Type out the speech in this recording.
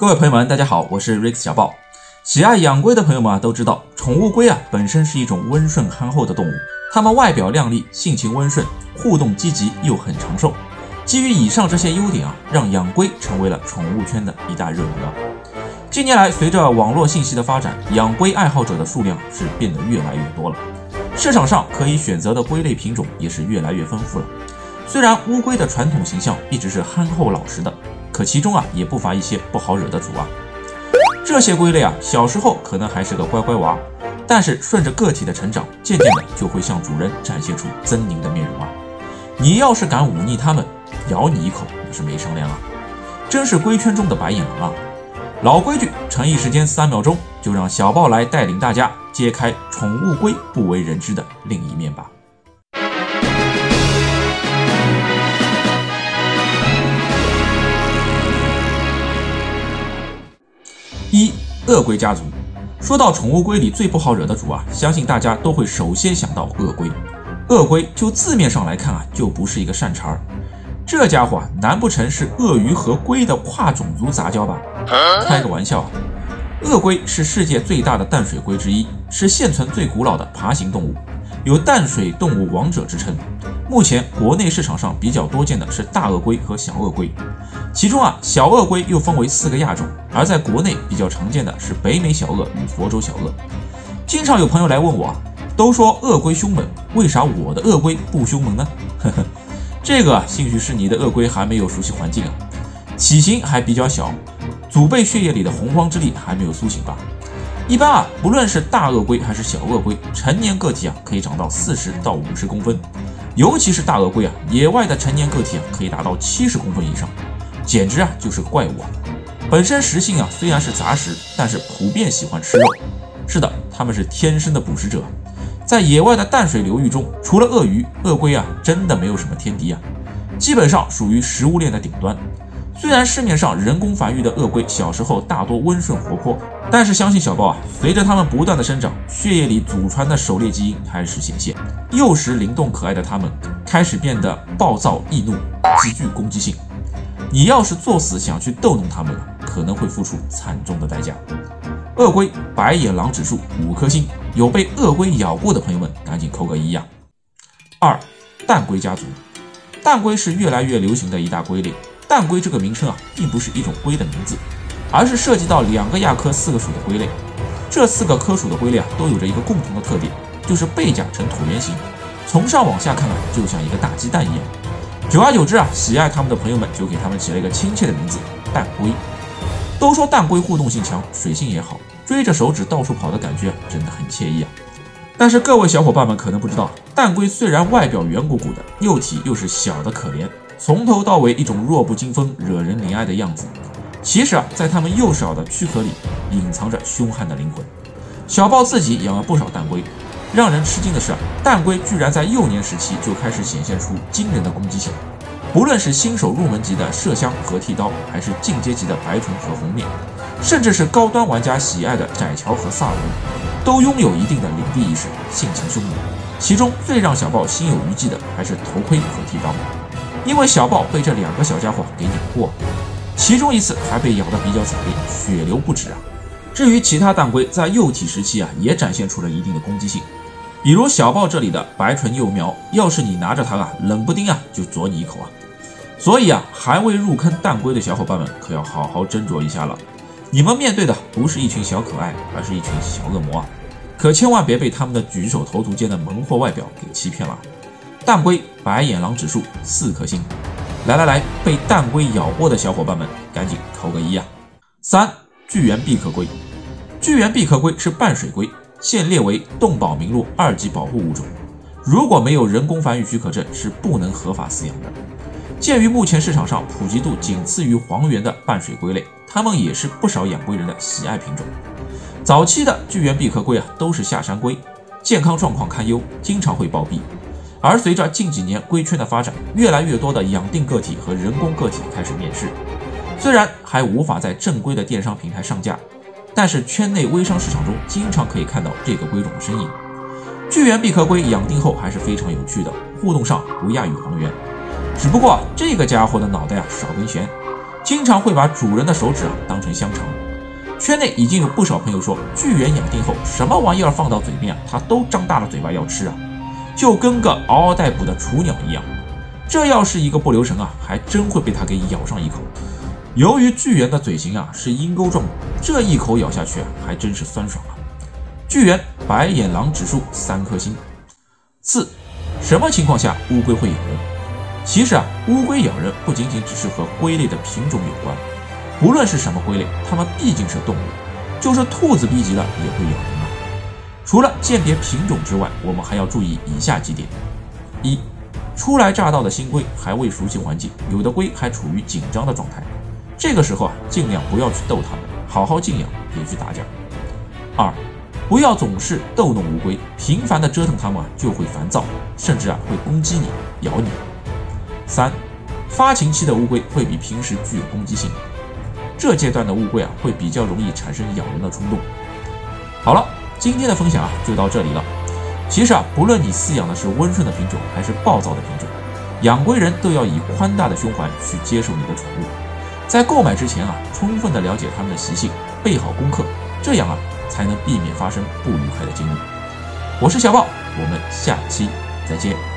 各位朋友们，大家好，我是 Rex 小豹。喜爱养龟的朋友们都知道，宠物龟本身是一种温顺憨厚的动物，它们外表靓丽，性情温顺，互动积极，又很长寿。基于以上这些优点让养龟成为了宠物圈的一大热门。近年来，随着网络信息的发展，养龟爱好者的数量是变得越来越多了。市场上可以选择的龟类品种也是越来越丰富了。虽然乌龟的传统形象一直是憨厚老实的，可其中也不乏一些不好惹的主。这些龟类小时候可能还是个乖乖娃，但是顺着个体的成长，渐渐的就会向主人展现出狰狞的面容。你要是敢忤逆它们，咬你一口那是没商量。真是龟圈中的白眼狼。老规矩，诚意时间3秒钟，就让小豹来带领大家揭开宠物龟不为人知的另一面吧。鳄龟家族。说到宠物龟里最不好惹的主相信大家都会首先想到鳄龟。鳄龟就字面上来看就不是一个善茬。这家伙难不成是鳄鱼和龟的跨种族杂交吧？开个玩笑。鳄龟是世界最大的淡水龟之一，是现存最古老的爬行动物，有淡水动物王者之称。目前国内市场上比较多见的是大鳄龟和小鳄龟，其中小鳄龟又分为4个亚种，而在国内比较常见的是北美小鳄与佛州小鳄。经常有朋友来问我，都说鳄龟凶猛，为啥我的鳄龟不凶猛呢？这个兴许是你的鳄龟还没有熟悉环境体型还比较小，祖辈血液里的洪荒之力还没有苏醒吧。一般不论是大鳄龟还是小鳄龟，成年个体可以长到40到50公分，尤其是大鳄龟野外的成年个体可以达到70公分以上，简直就是个怪物。本身食性虽然是杂食，但是普遍喜欢吃肉。是的，它们是天生的捕食者。在野外的淡水流域中，除了鳄鱼，鳄龟真的没有什么天敌基本上属于食物链的顶端。虽然市面上人工繁育的鳄龟小时候大多温顺活泼，但是相信小豹随着它们不断的生长，血液里祖传的狩猎基因开始显现，幼时灵动可爱的它们开始变得暴躁易怒，极具攻击性。你要是作死想去逗弄它们可能会付出惨重的代价。鳄龟白眼狼指数5颗星，有被鳄龟咬过的朋友们赶紧扣个1。2. 淡龟家族。淡龟是越来越流行的一大龟类。淡龟这个名称并不是一种龟的名字，而是涉及到2个亚科4个属的龟类。这4个科属的龟类都有着一个共同的特点，就是背甲呈椭圆形，从上往下看就像一个大鸡蛋一样。久而久之喜爱它们的朋友们就给它们起了一个亲切的名字——淡龟。都说淡龟互动性强，水性也好，追着手指到处跑的感觉真的很惬意但是各位小伙伴们可能不知道，淡龟虽然外表圆鼓鼓的，幼体又是小的可怜，从头到尾一种弱不禁风、惹人怜爱的样子。其实在它们幼小的躯壳里隐藏着凶悍的灵魂。小豹自己养了不少淡龟，让人吃惊的是淡龟居然在幼年时期就开始显现出惊人的攻击性。不论是新手入门级的麝香和剃刀，还是进阶级的白唇和红面，甚至是高端玩家喜爱的窄桥和萨罗，都拥有一定的领地意识，性情凶猛。其中最让小豹心有余悸的还是头盔和剃刀，因为小豹被这2个小家伙给咬过，其中一次还被咬得比较惨烈，血流不止至于其他淡龟在幼体时期也展现出了一定的攻击性，比如小豹这里的白唇幼苗，要是你拿着它冷不丁就啄你一口所以还未入坑淡龟的小伙伴们可要好好斟酌一下了。你们面对的不是一群小可爱，而是一群小恶魔可千万别被他们的举手投足间的萌货外表给欺骗了。淡龟白眼狼指数4颗星。来，被淡龟咬过的小伙伴们赶紧扣个1。3. 巨猿碧壳龟。巨猿碧壳龟是半水龟，现列为动保名录2级保护物种，如果没有人工繁育许可证是不能合法饲养的。鉴于目前市场上普及度仅次于黄猿的半水龟类，它们也是不少养龟人的喜爱品种。早期的巨猿碧壳龟都是下山龟，健康状况堪忧，经常会暴毙。而随着近几年龟圈的发展，越来越多的养定个体和人工个体开始面世。虽然还无法在正规的电商平台上架，但是圈内微商市场中经常可以看到这个龟种的身影。巨猿碧壳龟养定后还是非常有趣的，互动上不亚于黄猿。只不过这个家伙的脑袋少根弦， 经常会把主人的手指当成香肠。圈内已经有不少朋友说，巨源养定后，什么玩意儿放到嘴边它都张大了嘴巴要吃就跟个嗷嗷待哺的雏鸟一样。这要是一个不留神还真会被它给咬上一口。由于巨源的嘴型是鹰钩状，这一口咬下去还真是酸爽巨源白眼狼指数3颗星。4. 什么情况下乌龟会咬人？其实乌龟咬人不仅仅只是和龟类的品种有关，不论是什么龟类，它们毕竟是动物，就是兔子逼急了也会咬人除了鉴别品种之外，我们还要注意以下几点： 1. 初来乍到的新龟还未熟悉环境，有的龟还处于紧张的状态，这个时候尽量不要去逗它们，好好静养，别去打架。2. 不要总是逗弄乌龟，频繁的折腾它们就会烦躁，甚至会攻击你、咬你。3. 发情期的乌龟会比平时具有攻击性，这阶段的乌龟会比较容易产生咬人的冲动。好了，今天的分享就到这里了。其实不论你饲养的是温顺的品种还是暴躁的品种，养龟人都要以宽大的胸怀去接受你的宠物。在购买之前充分的了解它们的习性，备好功课，这样才能避免发生不愉快的经历。我是小豹，我们下期再见。